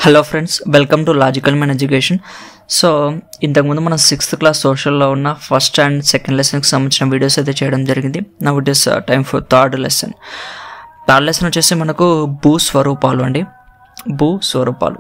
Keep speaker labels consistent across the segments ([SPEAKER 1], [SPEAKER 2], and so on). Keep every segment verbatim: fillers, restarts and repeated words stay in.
[SPEAKER 1] Hello friends, welcome to logical man education. So ఇంతకుముందు మనం sixth class సోషల్లో ఉన్న first and second లెసన్కి సంబంధించిన videos అయితే చేయడం జరిగింది. Now it is time for third lesson. Third lesson వచ్చేసి మనకు భూ స్వరూపాలు అండి. భూ స్వరూపాలు.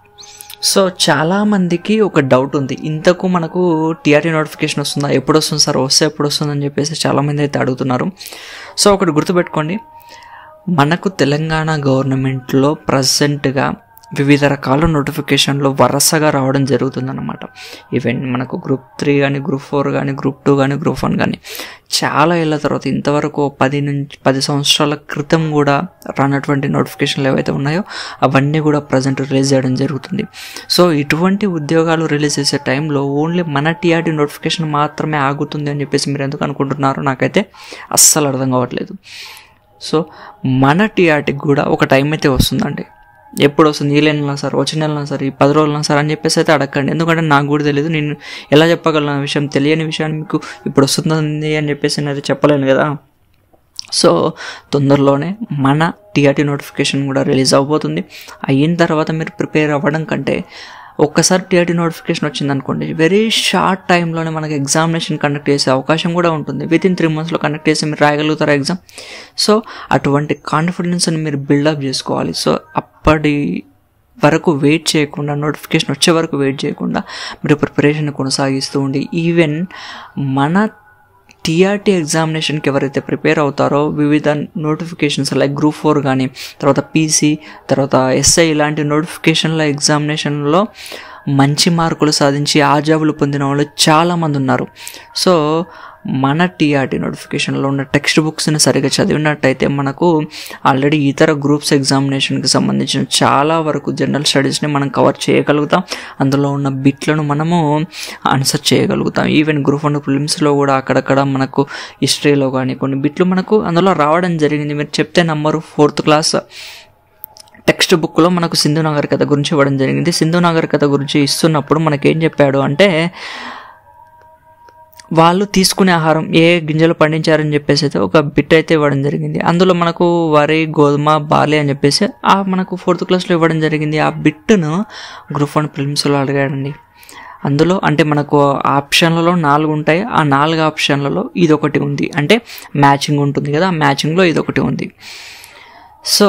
[SPEAKER 1] సో చాలామందికి ఒక డౌట్ ఉంది, ఇంతకు మనకు టీఆర్టీ నోటిఫికేషన్ వస్తుందా, ఎప్పుడు వస్తుంది సార్, వస్తే ఎప్పుడు వస్తుందని చెప్పేసి చాలామంది అయితే అడుగుతున్నారు. సో ఒకటి గుర్తుపెట్టుకోండి, మనకు తెలంగాణ గవర్నమెంట్లో ప్రజెంట్గా వివిధ రకాల నోటిఫికేషన్లు వరుసగా రావడం జరుగుతుందన్నమాట. ఈవెన్ మనకు గ్రూప్ త్రీ కానీ, గ్రూప్ ఫోర్ కానీ, గ్రూప్ టూ కానీ, గ్రూప్ వన్ కానీ చాలా ఏళ్ళ తర్వాత ఇంతవరకు పది నుంచి పది సంవత్సరాల క్రితం కూడా రానటువంటి నోటిఫికేషన్లు ఏవైతే ఉన్నాయో అవన్నీ కూడా ప్రజెంట్ రిలీజ్ చేయడం జరుగుతుంది. సో ఇటువంటి ఉద్యోగాలు రిలీజ్ చేసే టైంలో ఓన్లీ మన టీఆర్టీ నోటిఫికేషన్ మాత్రమే ఆగుతుంది అని చెప్పేసి మీరు ఎందుకు అనుకుంటున్నారో నాకైతే అస్సలు అర్థం కావట్లేదు. సో మన టీఆర్టీకి కూడా ఒక టైం అయితే వస్తుందండి. ఎప్పుడు వస్తుంది, ఈ నెలనా సార్, వచ్చే నెలనా సార్, ఈ పది రోజులనా సార్ అని చెప్పేసి అయితే అడగండి. ఎందుకంటే నాకు కూడా తెలియదు, నేను ఎలా చెప్పగలను విషయం, తెలియని విషయాన్ని మీకు ఇప్పుడు వస్తుంది అని చెప్పేసి నేను అయితే చెప్పలేను కదా. సో తొందరలోనే మన టీఆర్టీ నోటిఫికేషన్ కూడా రిలీజ్ అవబోతుంది. అయిన తర్వాత మీరు ప్రిపేర్ అవ్వడం కంటే ఒక్కసారి టీఆర్టీ నోటిఫికేషన్ వచ్చింది అనుకోండి, వెరీ షార్ట్ టైంలోనే మనకి ఎగ్జామినేషన్ కండక్ట్ చేసే అవకాశం కూడా ఉంటుంది. విత్ ఇన్ త్రీ మంత్స్లో కండక్ట్ చేసి మీరు రాయగలుగుతారా ఎగ్జామ్. సో అటువంటి కాన్ఫిడెన్స్ని మీరు బిల్డప్ చేసుకోవాలి. సో అప్పటి వరకు వెయిట్ చేయకుండా, నోటిఫికేషన్ వచ్చే వరకు వెయిట్ చేయకుండా మీరు ప్రిపరేషన్ కొనసాగిస్తూ ఉండి, ఈవెన్ మన టీఆర్టీ ఎగ్జామినేషన్కి ఎవరైతే ప్రిపేర్ అవుతారో వివిధ నోటిఫికేషన్స్ లైక్ గ్రూప్ ఫోర్ కానీ, తర్వాత పీసీ, తర్వాత ఎస్ఐ ఇలాంటి నోటిఫికేషన్ల ఎగ్జామినేషన్లో మంచి మార్కులు సాధించి ఆ జాబులు పొందిన వాళ్ళు చాలామంది ఉన్నారు. సో మన టీఆర్టీ నోటిఫికేషన్లో ఉన్న టెక్స్ట్ బుక్స్ని సరిగ్గా చదివినట్టయితే మనకు ఆల్రెడీ ఇతర గ్రూప్స్ ఎగ్జామినేషన్కి సంబంధించిన చాలా వరకు జనరల్ స్టడీస్ని మనం కవర్ చేయగలుగుతాం. అందులో ఉన్న బిట్లను మనము ఆన్సర్ చేయగలుగుతాం. ఈవెన్ గ్రూప్ వన్ ప్రిలిమ్స్లో కూడా అక్కడక్కడ మనకు హిస్టరీలో కానీ కొన్ని బిట్లు మనకు అందులో రావడం జరిగింది. మీరు చెప్తే నంబరు ఫోర్త్ క్లాస్ టెక్స్ట్ బుక్లో మనకు సింధు నాగరికత గురించి ఇవ్వడం జరిగింది. సింధు నాగరికత గురించి ఇస్తున్నప్పుడు మనకేం చెప్పాడు అంటే, వాళ్ళు తీసుకునే ఆహారం ఏ గింజలు పండించారని చెప్పేసి అయితే ఒక బిట్ అయితే ఇవ్వడం జరిగింది. అందులో మనకు వరి, గోధుమ, బార్లీ అని చెప్పేసి ఆ మనకు ఫోర్త్ క్లాస్లో ఇవ్వడం జరిగింది. ఆ బిట్ను గ్రూప్ వన్ ప్రిలిమ్స్లో అడిగాడండి. అందులో అంటే మనకు ఆప్షన్లలో నాలుగు ఉంటాయి, ఆ నాలుగు ఆప్షన్లలో ఇదొకటి ఉంది, అంటే మ్యాచింగ్ ఉంటుంది కదా, ఆ మ్యాచింగ్లో ఇదొకటి ఉంది. సో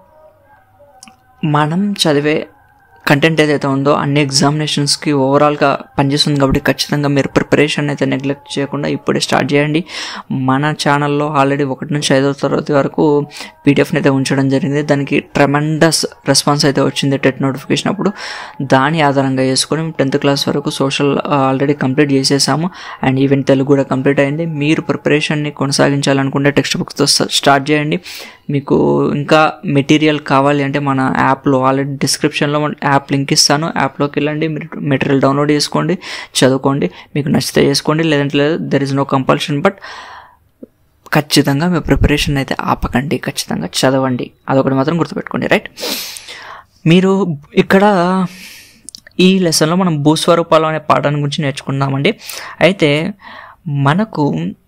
[SPEAKER 1] మనం చదివే కంటెంట్ ఏదైతే ఉందో అన్ని ఎగ్జామినేషన్స్కి ఓవరాల్గా పనిచేస్తుంది కాబట్టి ఖచ్చితంగా మీరు ప్రిపరేషన్ అయితే నెగ్లెక్ట్ చేయకుండా ఇప్పుడే స్టార్ట్ చేయండి. మన ఛానల్లో ఆల్రెడీ ఒకటి నుంచి ఐదో తరగతి వరకు పీడిఎఫ్ని అయితే ఉంచడం జరిగింది. దానికి ట్రెమెండస్ రెస్పాన్స్ అయితే వచ్చింది టెట్ నోటిఫికేషన్ అప్పుడు. దాని ఆధారంగా చేసుకొని టెన్త్ క్లాస్ వరకు సోషల్ ఆల్రెడీ కంప్లీట్ చేసేసాము, అండ్ ఈవెన్ తెలుగు కూడా కంప్లీట్ అయింది. మీరు ప్రిపరేషన్ని కొనసాగించాలనుకుంటే టెక్స్ట్ బుక్తో స్టార్ట్ చేయండి. మీకు ఇంకా మెటీరియల్ కావాలి అంటే మన యాప్లో ఆల్రెడీ డిస్క్రిప్షన్లో యాప్ లింక్ ఇస్తాను, యాప్లోకి వెళ్ళండి, మీరు మెటీరియల్ డౌన్లోడ్ చేసుకోండి, చదువుకోండి. మీకు నచ్చితే చేసుకోండి, లేదంటే లేదు, there is no compulsion. But ఖచ్చితంగా మీ ప్రిపరేషన్ అయితే ఆపకండి, ఖచ్చితంగా చదవండి. అదొకటి మాత్రం గుర్తుపెట్టుకోండి, రైట్. మీరు ఇక్కడ ఈ లెసన్లో మనం భూస్వరూపాలు అనే పాఠాన్ని గురించి నేర్చుకున్నామండి. అయితే మనకు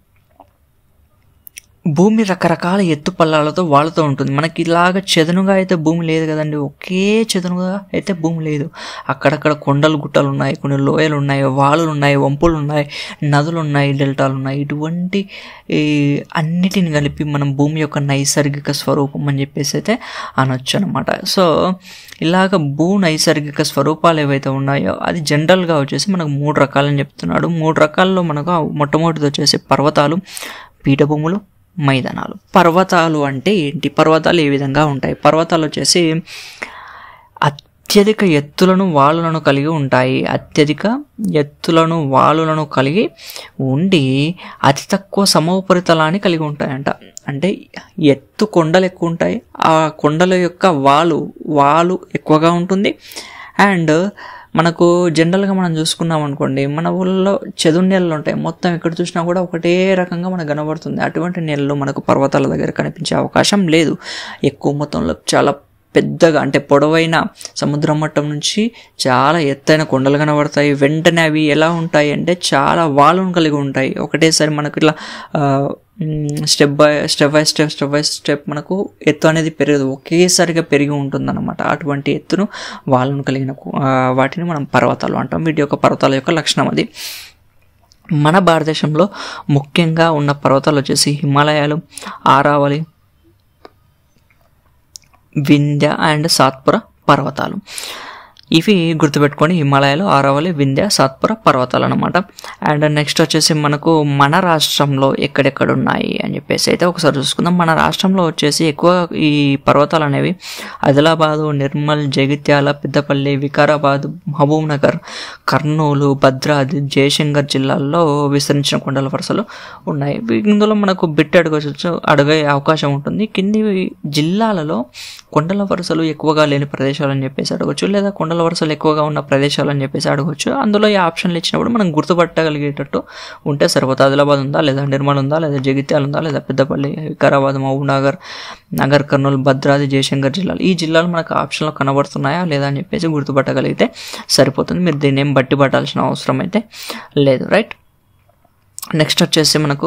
[SPEAKER 1] భూమి రకరకాల ఎత్తు పల్లాలతో వాళ్ళతో ఉంటుంది. మనకి ఇలాగ చదునుగా అయితే భూమి లేదు కదండి, ఒకే చదునుగా అయితే భూమి లేదు. అక్కడక్కడ కొండలు, గుట్టలు ఉన్నాయి, కొన్ని లోయలు ఉన్నాయి, వాలులు ఉన్నాయి, వంపులు ఉన్నాయి, నదులు ఉన్నాయి, డెల్టాలు ఉన్నాయి. ఇటువంటి అన్నిటిని కలిపి మనం భూమి యొక్క నైసర్గిక స్వరూపం అని చెప్పేసి అయితే అనొచ్చు అనమాట. సో ఇలాగ భూ నైసర్గిక స్వరూపాలు ఏవైతే ఉన్నాయో అది జనరల్గా వచ్చేసి మనకు మూడు రకాలని చెప్తున్నాడు. మూడు రకాల్లో మనకు మొట్టమొదటిది వచ్చేసి పర్వతాలు, పీఠభూములు, మైదానాలు. పర్వతాలు అంటే ఏంటి, పర్వతాలు ఏ విధంగా ఉంటాయి? పర్వతాలు వచ్చేసి అత్యధిక ఎత్తులను వాలులను కలిగి ఉంటాయి. అత్యధిక ఎత్తులను వాలులను కలిగి ఉండి అతి తక్కువ సమోపరితలాన్ని కలిగి ఉంటాయంట. అంటే ఎత్తు కొండలు ఎక్కువ ఉంటాయి, ఆ కొండల యొక్క వాలు వాలు ఎక్కువగా ఉంటుంది. అండ్ మనకు జనరల్గా మనం చూసుకున్నాం అనుకోండి, మన ఊళ్ళో చదును నీళ్ళు ఉంటాయి, మొత్తం ఎక్కడ చూసినా కూడా ఒకటే రకంగా మనకు కనబడుతుంది. అటువంటి నీళ్ళు మనకు పర్వతాల దగ్గర కనిపించే అవకాశం లేదు. ఎక్కువ మొత్తంలో చాలా పెద్దగా అంటే పొడవైన సముద్రం మట్టం నుంచి చాలా ఎత్తైన కొండలు కనబడతాయి. వెంటనే అవి ఎలా ఉంటాయి అంటే చాలా వాలును కలిగి ఉంటాయి. ఒకటేసారి మనకు ఇట్లా step by step by step step by step మనకు ఎత్తు అనేది పెరగదు, ఒకేసారిగా పెరిగి ఉంటుందన్నమాట. అటువంటి ఎత్తును వాళ్ళను కలిగిన వాటిని మనం పర్వతాలు అంటాం. వీటి యొక్క పర్వతాల యొక్క లక్షణం అది. మన భారతదేశంలో ముఖ్యంగా ఉన్న పర్వతాలు వచ్చేసి హిమాలయాలు, ఆరావళి, వింధ్య అండ్ సాత్పుర పర్వతాలు. ఇవి గుర్తుపెట్టుకోండి, హిమాలయాలు, ఆరావళి, వింధ్య, సాత్పుర పర్వతాలు అనమాట. అండ్ నెక్స్ట్ వచ్చేసి మనకు మన రాష్ట్రంలో ఎక్కడెక్కడ ఉన్నాయి అని చెప్పేసి అయితే ఒకసారి చూసుకుందాం. మన రాష్ట్రంలో వచ్చేసి ఎక్కువ ఈ పర్వతాలు అనేవి ఆదిలాబాదు, నిర్మల్, జగిత్యాల, పెద్దపల్లి, వికారాబాద్, మహబూబ్ నగర్, కర్నూలు, భద్రాద్రి, జయశంకర్ జిల్లాల్లో విస్తరించిన కొండల వరుసలు ఉన్నాయి. ఇందులో మనకు బిట్ అడగవచ్చు అడిగే అవకాశం ఉంటుంది. కింది జిల్లాలలో కొండల వరుసలు ఎక్కువగా లేని ప్రదేశాలు అని చెప్పేసి అడగవచ్చు, లేదా కొండల వరుసలు ఎక్కువగా ఉన్న ప్రదేశాలు అని చెప్పేసి అడగవచ్చు. అందులో ఈ ఆప్షన్లు ఇచ్చినప్పుడు మనం గుర్తుపట్టగలిగేటట్టు ఉంటే సరిపోతుంది. ఆదిలాబాద్ ఉందా, లేదా నిర్మల్ ఉందా, లేదా జగిత్యాల ఉందా, లేదా పెద్దపల్లి, వికారాబాద్, మహబూబ్ నగర్, నగర్ కర్నూలు, భద్రాద్రి, జయశంకర్ జిల్లాలు, ఈ జిల్లాలు మనకు ఆప్షన్లో కనబడుతున్నాయా లేదా అని చెప్పేసి గుర్తుపట్టగలిగితే సరిపోతుంది. మీరు దీన్ని ఏం బట్టి పట్టాల్సిన అవసరం అయితే లేదు. రైట్, నెక్స్ట్ వచ్చేసి మనకు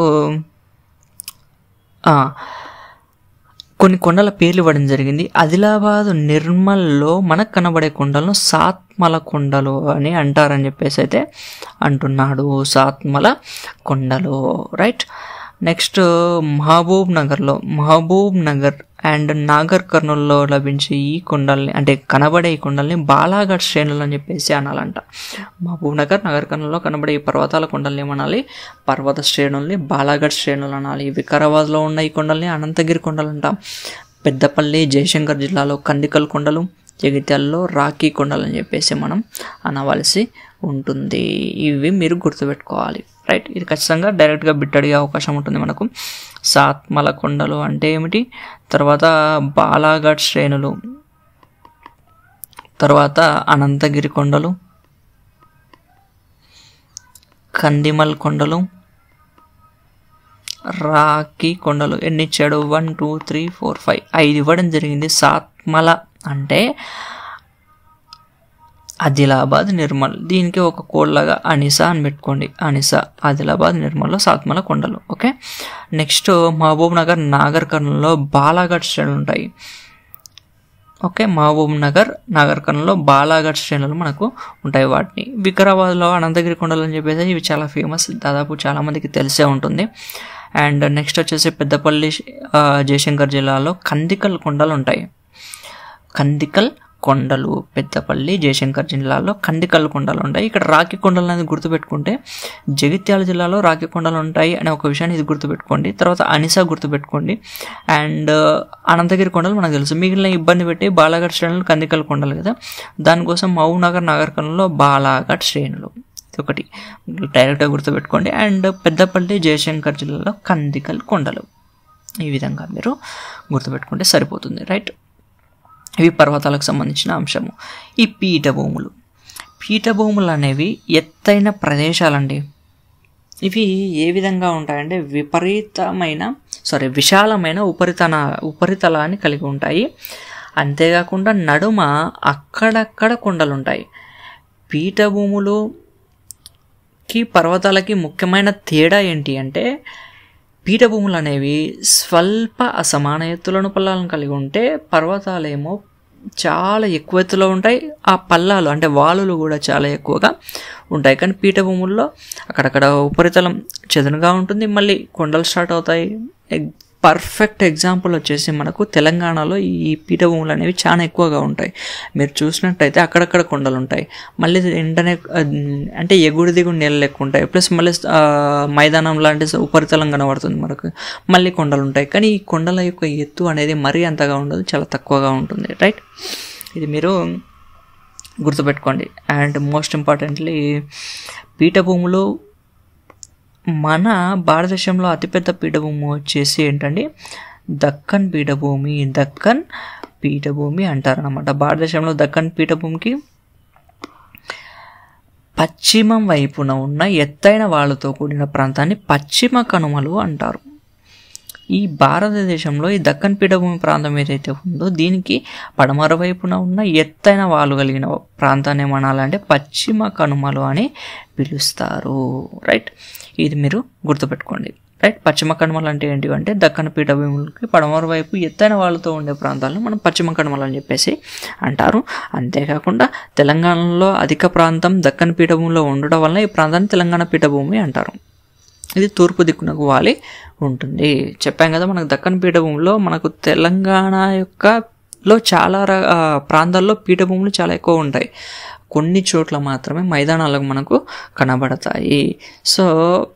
[SPEAKER 1] కొన్ని కొండల పేర్లు ఇవ్వడం జరిగింది. ఆదిలాబాద్, నిర్మల్లో మనకు కనబడే కొండలను సాత్మల కొండలు అని అంటారని చెప్పేసి అయితే అంటున్నాడు. సాత్మల కొండలు. రైట్, నెక్స్ట్ మహబూబ్ నగర్లో మహబూబ్ నగర్ అండ్ నాగర్ కర్నూల్లో లభించే ఈ కొండల్ని అంటే కనబడే ఈ కొండల్ని బాలాఘట్ శ్రేణులు అని చెప్పేసి అనాలంట. మహబూబ్ నగర్, నగర్ కర్నూల్లో కనబడే ఈ పర్వతాల కొండల్ని ఏమనాలి? పర్వత శ్రేణుల్ని బాలాఘట్ శ్రేణులు అనాలి. వికారాబాద్లో ఉన్న ఈ కొండల్ని అనంతగిరి కొండలు అంటాం. పెద్దపల్లి, జయశంకర్ జిల్లాలో కందికల్ కొండలు, జగిత్యాలలో రాఖీ కొండలు అని చెప్పేసి మనం అనవలసి ఉంటుంది. ఇవి మీరు గుర్తుపెట్టుకోవాలి. రైట్, ఇది ఖచ్చితంగా డైరెక్ట్గా బిట్ అడిగే అవకాశం ఉంటుంది మనకు. సాత్మల కొండలు అంటే ఏమిటి, తర్వాత బాలాఘట్ శ్రేణులు, తర్వాత అనంతగిరి కొండలు, కందిమల్ కొండలు, రాఖీ కొండలు. ఎన్ని ఇచ్చాడు? One two three four five ఐదు ఇవ్వడం జరిగింది. సాత్మల అంటే ఆదిలాబాద్, నిర్మల్, దీనికి ఒక కోడ్లాగా అనిసా అని పెట్టుకోండి. అనిసా, ఆదిలాబాద్, నిర్మల్లో సాత్మల కొండలు. Okay, next Mahabubnagar, Nagar కర్నూల్లో బాలాఘట్ శ్రేణులు ఉంటాయి. ఓకే, మహబూబ్ నగర్, నాగర్ కర్నూల్లో బాలాఘట్ శ్రేణులు మనకు ఉంటాయి. వాటిని వికారాబాద్లో అనంతగిరి కొండలు అని చెప్పేసి ఇవి చాలా ఫేమస్, దాదాపు చాలామందికి తెలిసే ఉంటుంది. అండ్ నెక్స్ట్ వచ్చేసి పెద్దపల్లి, జయశంకర్ జిల్లాలో కందికల్ కొండలు ఉంటాయి. కందికల్ కొండలు, పెద్దపల్లి, జయశంకర్ జిల్లాలో కందికల్ కొండలు ఉంటాయి. ఇక్కడ రాఖీ కొండలు అనేది గుర్తుపెట్టుకుంటే జగిత్యాల జిల్లాలో రాఖీ కొండలు ఉంటాయి అనే ఒక విషయాన్ని ఇది గుర్తుపెట్టుకోండి. తర్వాత అనిసా గుర్తుపెట్టుకోండి. అండ్ అనంతగిరి కొండలు మనకు తెలుసు. మిగిలిన ఇబ్బంది పెట్టి బాలాఘట్ శ్రేణులు కందికల్ కొండలు కదా, దానికోసం మహబూబ్ నగర్, నగర్ కర్నూల్లో బాలాఘట్ శ్రేణులు ఒకటి డైరెక్ట్గా గుర్తుపెట్టుకోండి. అండ్ పెద్దపల్లి, జయశంకర్ జిల్లాలో కందికల్ కొండలు. ఈ విధంగా మీరు గుర్తుపెట్టుకుంటే సరిపోతుంది. రైట్, ఇవి పర్వతాలకు సంబంధించిన అంశము. ఈ పీఠభూములు పీఠభూములు అనేవి ఎత్తైన ప్రదేశాలండి. ఇవి ఏ విధంగా ఉంటాయంటే విపరీతమైన సారీ విశాలమైన ఉపరితల ఉపరితలాన్ని కలిగి ఉంటాయి. అంతేకాకుండా నడుమ అక్కడక్కడ కొండలు ఉంటాయి. పీఠభూములుకి పర్వతాలకి ముఖ్యమైన తేడా ఏంటి అంటే పీఠభూములు అనేవి స్వల్ప అసమాన ఎత్తులను పల్లాలను కలిగి ఉంటే పర్వతాలేమో చాలా ఎక్కువ ఎత్తులో ఉంటాయి. ఆ పల్లాలు అంటే వాలులు కూడా చాలా ఎక్కువగా ఉంటాయి. కానీ పీఠభూముల్లో అక్కడక్కడ ఉపరితలం చదునుగా ఉంటుంది, మళ్ళీ కొండలు స్టార్ట్ అవుతాయి. పర్ఫెక్ట్ ఎగ్జాంపుల్ వచ్చేసి మనకు తెలంగాణలో ఈ పీఠభూములు అనేవి చాలా ఎక్కువగా ఉంటాయి. మీరు చూసినట్టయితే అక్కడక్కడ కొండలు ఉంటాయి, మళ్ళీ వెంటనే అంటే ఎగుడు దిగుడు నీళ్ళు లెక్క ఉంటాయి, ప్లస్ మళ్ళీ మైదానం లాంటి ఉపరితలం కనబడుతుంది మనకు, మళ్ళీ కొండలు ఉంటాయి. కానీ ఈ కొండల యొక్క ఎత్తు అనేది మరీ అంతగా ఉండదు, చాలా తక్కువగా ఉంటుంది. రైట్, ఇది మీరు గుర్తుపెట్టుకోండి. అండ్ మోస్ట్ ఇంపార్టెంట్లీ పీఠభూములు మన భారతదేశంలో అతిపెద్ద పీఠభూమి వచ్చేసి ఏంటండి దక్కన్ పీఠభూమి. దక్కన్ పీఠభూమి అంటారనమాట. భారతదేశంలో దక్కన్ పీఠభూమికి పశ్చిమం వైపున ఉన్న ఎత్తైన వాళ్ళతో కూడిన ప్రాంతాన్ని పశ్చిమ కనుమలు అంటారు. ఈ భారతదేశంలో ఈ దక్కన్ పీఠభూమి ప్రాంతం ఏదైతే ఉందో దీనికి పడమర వైపున ఉన్న ఎత్తైన వాళ్ళు కలిగిన ప్రాంతాన్ని ఏమనాలంటే పశ్చిమ కనుమలు అని పిలుస్తారు. రైట్, ఇది మీరు గుర్తుపెట్టుకోండి. రైట్. పశ్చిమ కనుమలు అంటే ఏంటి అంటే దక్కన్ పీఠభూములకి పడమర వైపు ఎత్తైన వాళ్ళతో ఉండే ప్రాంతాలను మనం పశ్చిమ కనుమలు అని చెప్పేసి అంటారు. అంతేకాకుండా తెలంగాణలో అధిక ప్రాంతం దక్కన్ పీఠభూమిలో ఉండడం వల్ల ఈ ప్రాంతాన్ని తెలంగాణ పీఠభూమి అంటారు. ఇది తూర్పు దిక్కునకు వాలి ఉంటుంది. చెప్పాం కదా మనకు దక్కన్ పీఠభూమిలో మనకు తెలంగాణ యొక్క లో చాలా ప్రాంతాల్లో పీఠభూములు చాలా ఎక్కువ ఉంటాయి. కొన్ని చోట్ల మాత్రమే మైదానాలకు మనకు కనబడతాయి. సో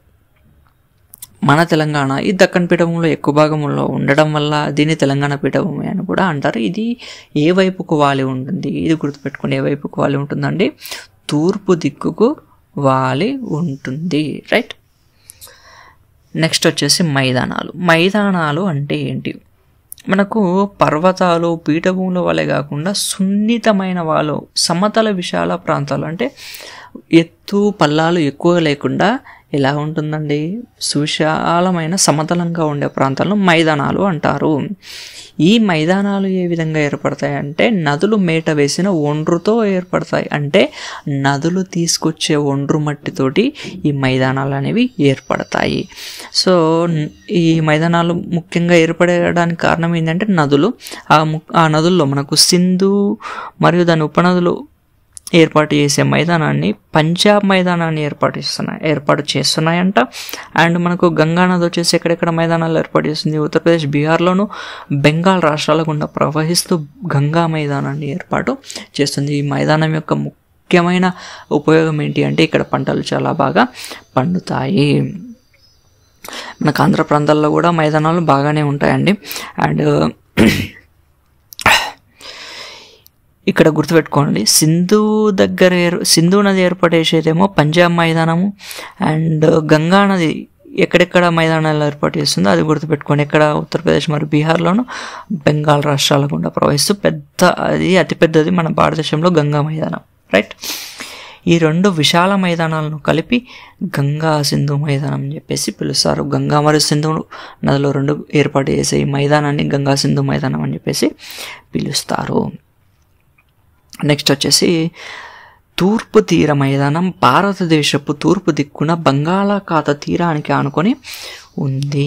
[SPEAKER 1] మన తెలంగాణ ఈ దక్కన్ పీఠభూమిలో ఎక్కువ భాగంలో ఉండడం వల్ల దీన్ని తెలంగాణ పీఠభూమి అని కూడా అంటారు. ఇది ఏ వైపుకు వాలి ఉంటుంది? ఇది గుర్తుపెట్టుకుని ఏ వైపుకు వాలి ఉంటుందండి? తూర్పు దిక్కుకు వాలి ఉంటుంది. రైట్. నెక్స్ట్ వచ్చేసి మైదానాలు. మైదానాలు అంటే ఏంటి? మనకు పర్వతాలు పీఠభూముల వలె కాకుండా సున్నితమైన వాళ్ళు సమతల విశాల ప్రాంతాలు అంటే ఎత్తు పల్లాలు ఎక్కువ లేకుండా ఎలా ఉంటుందండి? సువిశాలమైన సమతలంగా ఉండే ప్రాంతాలను మైదానాలు అంటారు. ఈ మైదానాలు ఏ విధంగా ఏర్పడతాయి అంటే నదులు మేట వేసిన ఒండ్రుతో ఏర్పడతాయి. అంటే నదులు తీసుకొచ్చే ఒండ్రు మట్టితోటి ఈ మైదానాలు అనేవి ఏర్పడతాయి. సో ఈ మైదానాలు ముఖ్యంగా ఏర్పడడానికి కారణం ఏంటంటే నదులు. ఆ ఆ నదుల్లో మనకు సింధు మరియు దాని ఉపనదులు ఏర్పాటు చేసే మైదానాన్ని పంజాబ్ మైదానాన్ని ఏర్పాటు చేస్తున్నాయి ఏర్పాటు చేస్తున్నాయంట. అండ్ మనకు గంగా నది వచ్చేసి ఎక్కడెక్కడ మైదానాలు ఏర్పాటు చేస్తుంది? ఉత్తరప్రదేశ్, బీహార్లోను బెంగాల్ రాష్ట్రాల గుండా ప్రవహిస్తూ గంగా మైదానాన్ని ఏర్పాటు చేస్తుంది. ఈ మైదానం యొక్క ముఖ్యమైన ఉపయోగం ఏంటి అంటే ఇక్కడ పంటలు చాలా బాగా పండుతాయి. మనకు ఆంధ్ర ప్రాంతాల్లో కూడా మైదానాలు బాగానే ఉంటాయండి. అండ్ ఇక్కడ గుర్తుపెట్టుకోండి, సింధు దగ్గర సింధు నది ఏర్పడేసేదేమో పంజాబ్ మైదానము. అండ్ గంగా నది ఎక్కడెక్కడ మైదానాలు ఏర్పాటు చేస్తుందో అది గుర్తుపెట్టుకోండి. ఎక్కడ? ఉత్తరప్రదేశ్ మరియు బీహార్లోను బెంగాల్ రాష్ట్రాల గుండా ప్రవహిస్తూ పెద్ద అది అతిపెద్దది మన భారతదేశంలో గంగా మైదానం. రైట్. ఈ రెండు విశాల మైదానాలను కలిపి గంగా సింధు మైదానం అని చెప్పేసి పిలుస్తారు. గంగా మరియు సింధు నదిలో రెండు ఏర్పాటు చేసే ఈ మైదానాన్ని గంగా సింధు మైదానం అని చెప్పేసి పిలుస్తారు. నెక్స్ట్ వచ్చేసి తూర్పు తీర మైదానం భారతదేశపు తూర్పు దిక్కున బంగాళాఖాత తీరానికి ఆనుకొని ఉంది.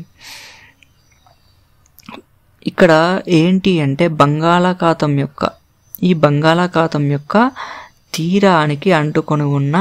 [SPEAKER 1] ఇక్కడ ఏంటి అంటే బంగాళాఖాతం యొక్క ఈ బంగాళాఖాతం యొక్క తీరానికి అంటుకొని ఉన్న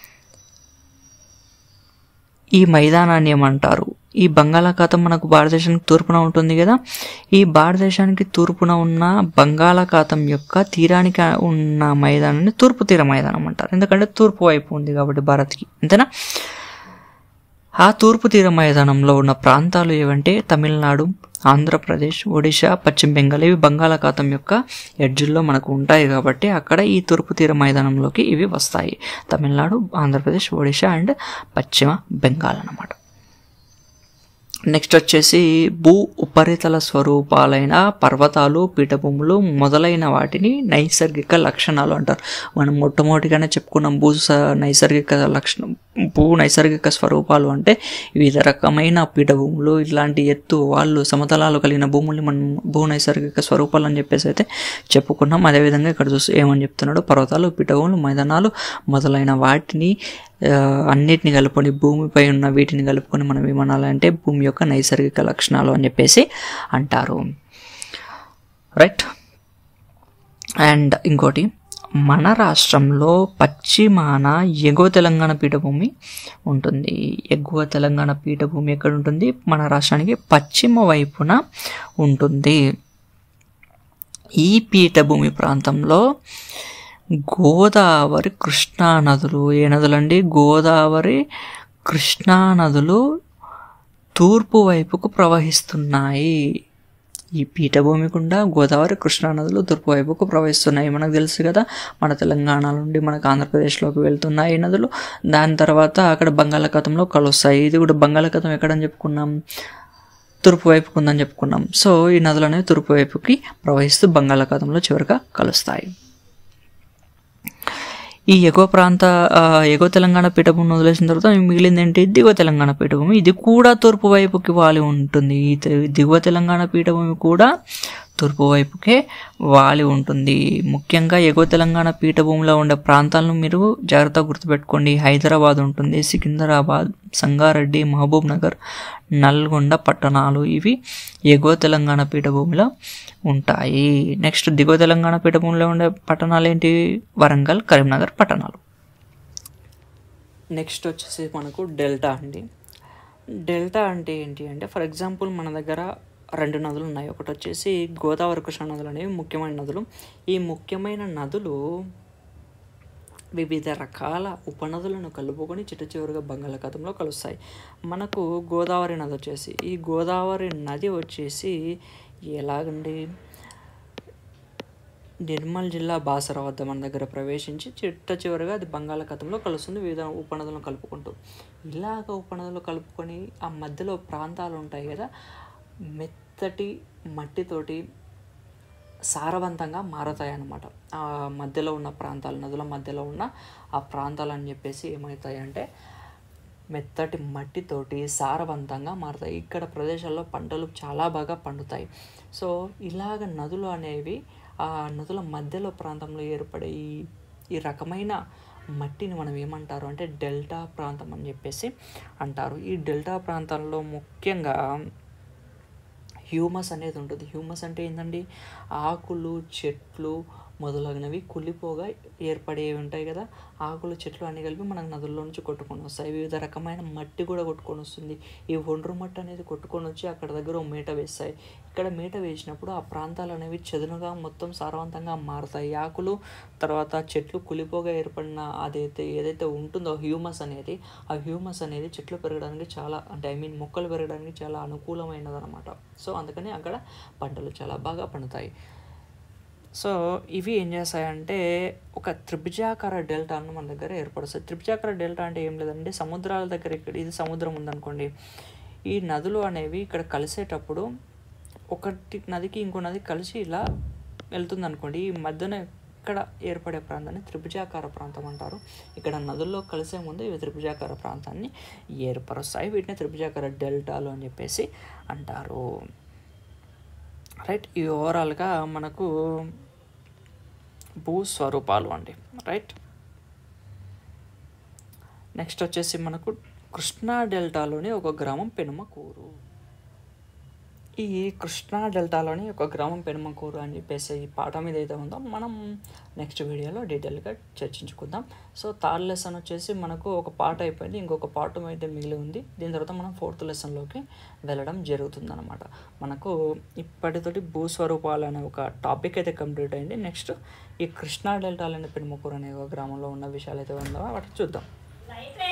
[SPEAKER 1] ఈ మైదానాన్ని ఏమంటారు? ఈ బంగాళాఖాతం మనకు భారతదేశానికి తూర్పున ఉంటుంది కదా. ఈ భారతదేశానికి తూర్పున ఉన్న బంగాళాఖాతం యొక్క తీరానికి ఉన్న మైదానాన్ని తూర్పు తీర మైదానం అంటారు. ఎందుకంటే తూర్పు వైపు ఉంది కాబట్టి భారత్కి, అంతేనా? ఆ తూర్పు తీర మైదానంలో ఉన్న ప్రాంతాలు ఏవంటే తమిళనాడు, ఆంధ్రప్రదేశ్, ఒడిశా, పశ్చిమ బెంగాల్. ఇవి బంగాళాఖాతం యొక్క ఎడ్జ్ల్లో మనకు ఉంటాయి కాబట్టి అక్కడ ఈ తూర్పు తీర మైదానంలోకి ఇవి వస్తాయి. తమిళనాడు, ఆంధ్రప్రదేశ్, ఒడిశా అండ్ పశ్చిమ బెంగాల్ అన్నమాట. నెక్స్ట్ వచ్చేసి భూ ఉపరితల స్వరూపాలైన పర్వతాలు, పీఠభూములు మొదలైన వాటిని నైసర్గిక లక్షణాలు అంటారు. మనం మొట్టమొదటిగానే చెప్పుకున్నాం భూ నైసర్గిక లక్షణం భూ నైసర్గిక స్వరూపాలు అంటే వివిధ రకమైన పీఠభూములు, ఇలాంటి ఎత్తు వాళ్ళు సమతలాలు కలిగిన భూముల్ని మనం భూ నైసర్గిక స్వరూపాలు అని చెప్పేసి అయితే చెప్పుకున్నాం. అదేవిధంగా ఇక్కడ చూసి ఏమని చెప్తున్నాడు? పర్వతాలు, పీఠభూములు, మైదానాలు మొదలైన వాటిని అన్నిటిని కలుపుకొని భూమిపై ఉన్న వీటిని కలుపుకొని మనం ఏమనాలంటే భూమి యొక్క నైసర్గిక లక్షణాలు అని చెప్పేసి అంటారు. రైట్. అండ్ ఇంకోటి, మన రాష్ట్రంలో పశ్చిమాన ఎగువ తెలంగాణ పీఠభూమి ఉంటుంది. ఎగువ తెలంగాణ పీఠభూమి ఎక్కడ ఉంటుంది? మన రాష్ట్రానికి పశ్చిమ వైపున ఉంటుంది. ఈ పీఠభూమి ప్రాంతంలో గోదావరి, కృష్ణా నదులు, ఏ నదులండి? గోదావరి, కృష్ణా నదులు తూర్పు వైపుకు ప్రవహిస్తున్నాయి. ఈ పీఠభూమి గుండా గోదావరి, కృష్ణా నదులు తూర్పు వైపుకు ప్రవహిస్తున్నాయి. మనకు తెలుసు కదా, మన తెలంగాణ నుండి మనకు ఆంధ్రప్రదేశ్లోకి వెళ్తున్నాయి ఈ నదులు. దాని తర్వాత అక్కడ బంగాళాఖాతంలో కలుస్తాయి. ఇది కూడా బంగాళాఖాతం ఎక్కడని చెప్పుకున్నాం? తూర్పు వైపుకు ఉందని చెప్పుకున్నాం. సో ఈ నదులు అనేవి తూర్పు వైపుకి ప్రవహిస్తూ బంగాళాఖాతంలో చివరిగా కలుస్తాయి. ఈ ఎగువ ప్రాంత ఎగువ తెలంగాణ పీఠభూమిని వదిలేసిన తర్వాత మిగిలింది ఏంటి? దిగువ తెలంగాణ పీఠభూమి. ఇది కూడా తూర్పు వైపుకి వాలి ఉంటుంది. ఈ దిగువ తెలంగాణ పీఠభూమి కూడా తూర్పు వైపుకే వాలి ఉంటుంది. ముఖ్యంగా ఎగువ తెలంగాణ పీఠభూమిలో ఉండే ప్రాంతాలను మీరు జాగ్రత్తగా గుర్తుపెట్టుకోండి. హైదరాబాద్ ఉంటుంది, సికింద్రాబాద్, సంగారెడ్డి, మహబూబ్ నగర్, నల్గొండ పట్టణాలు ఇవి ఎగువ తెలంగాణ పీఠభూమిలో ఉంటాయి. నెక్స్ట్ దిగువ తెలంగాణ పీఠభూమిలో ఉండే పట్టణాలు ఏంటి? వరంగల్, కరీంనగర్ పట్టణాలు. నెక్స్ట్ వచ్చేసి మనకు డెల్టా అండి. డెల్టా అంటే ఏంటి అంటే ఫర్ ఎగ్జాంపుల్ మన దగ్గర రెండు నదులు ఉన్నాయి. ఒకటి వచ్చేసి గోదావరి, కృష్ణా నదులు అనేవి ముఖ్యమైన నదులు. ఈ ముఖ్యమైన నదులు వివిధ రకాల ఉపనదులను కలుపుకొని చిట్ట చివరిగా బంగాళాఖాతంలో కలుస్తాయి. మనకు గోదావరి నది వచ్చేసి ఈ గోదావరి నది వచ్చేసి ఎలాగండి నిర్మల్ జిల్లా బాసర వద్ద మన దగ్గర ప్రవేశించి చిట్ట చివరిగా అది బంగాళాఖాతంలో కలుస్తుంది వివిధ ఉపనదులను కలుపుకుంటూ. ఇలాగ ఉపనదులు కలుపుకొని ఆ మధ్యలో ప్రాంతాలు ఉంటాయి కదా, మెత్తటి మట్టితోటి సారవంతంగా మారతాయి అన్నమాట. ఆ మధ్యలో ఉన్న ప్రాంతాలు, నదుల మధ్యలో ఉన్న ఆ ప్రాంతాలు అని చెప్పేసి ఏమవుతాయి అంటే మెత్తటి మట్టితోటి సారవంతంగా మారుతాయి. ఇక్కడ ప్రదేశాల్లో పంటలు చాలా బాగా పండుతాయి. సో ఇలాగ నదులు అనేవి ఆ నదుల మధ్యలో ప్రాంతంలో ఏర్పడే ఈ ఈ రకమైన మట్టిని మనం ఏమంటారు అంటే డెల్టా ప్రాంతం అని చెప్పేసి అంటారు. ఈ డెల్టా ప్రాంతాల్లో ముఖ్యంగా హ్యూమస్ అనేది ఉంటుంది. హ్యూమస్ అంటే ఏంటండి? ఆకులు, చెట్లు మొదలగునవి కుళ్ళిపోగా ఏర్పడేవి ఉంటాయి కదా, ఆకులు, చెట్లు అన్నీ కలిపి మనకు నదుల్లో నుంచి కొట్టుకొని వస్తాయి. వివిధ రకమైన మట్టి కూడా కొట్టుకొని వస్తుంది. ఈ ఒండ్రు మట్టి అనేది కొట్టుకొని వచ్చి అక్కడ దగ్గర ఓ మేట వేస్తాయి. ఇక్కడ మేట వేసినప్పుడు ఆ ప్రాంతాలు అనేవి చదునుగా మొత్తం సారవంతంగా మారుతాయి. ఆకులు తర్వాత చెట్లు కులిపోగా ఏర్పడిన అదైతే ఏదైతే ఉంటుందో హ్యూమస్ అనేది, ఆ హ్యూమస్ అనేది చెట్లు పెరగడానికి చాలా అంటే ఐ మీన్ మొక్కలు పెరగడానికి చాలా అనుకూలమైనది అనమాట. సో అందుకని అక్కడ పంటలు చాలా బాగా పండుతాయి. సో ఇవి ఏం చేస్తాయంటే ఒక త్రిభుజాకార డెల్టాను మన దగ్గర ఏర్పరుస్తాయి. త్రిభుజాకార డెల్టా అంటే ఏం లేదంటే సముద్రాల దగ్గర ఇక్కడ ఇది సముద్రం ఉందనుకోండి, ఈ నదులు అనేవి ఇక్కడ కలిసేటప్పుడు ఒకటి నదికి ఇంకో నది కలిసి ఇలా వెళ్తుంది అనుకోండి, ఈ మధ్యన ఇక్కడ ఏర్పడే ప్రాంతాన్ని త్రిభుజాకార ప్రాంతం అంటారు. ఇక్కడ నదుల్లో కలిసే ముందు ఇవి త్రిభుజాకార ప్రాంతాన్ని ఏర్పరుస్తాయి. వీటిని త్రిభుజాకార డెల్టాలు అని చెప్పేసి అంటారు. రైట్, ఈ ఓవరాల్గా మనకు భూస్వరూపాలు అండి. రైట్, నెక్స్ట్ వచ్చేసి మనకు కృష్ణా డెల్టాలోని ఒక గ్రామం పెనుమకూరు. ఈ కృష్ణా డెల్టాలోని ఒక గ్రామం పెనుమకూరు అని చెప్పేసి ఈ పాఠం ఏదైతే ఉందో మనం నెక్స్ట్ వీడియోలో డీటెయిల్గా చర్చించుకుందాం. సో థర్డ్ లెసన్ వచ్చేసి మనకు ఒక పార్ట్ అయిపోయింది, ఇంకొక పార్ట్ అయితే మిగిలి ఉంది. దీని తర్వాత మనం ఫోర్త్ లెసన్లోకి వెళ్ళడం జరుగుతుంది అనమాట. మనకు ఇప్పటితోటి భూస్వరూపాలు అనే ఒక టాపిక్ అయితే కంప్లీట్ అయింది. నెక్స్ట్ ఈ కృష్ణా డెల్టాలోని పెనుమకూరు అనే ఒక గ్రామంలో ఉన్న విషయాలు అయితే ఉందో వాటిని చూద్దాం.